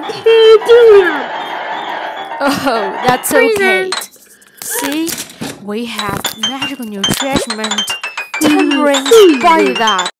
Oh, that's okay. See, we have magical nourishment. Tamarins, buy that.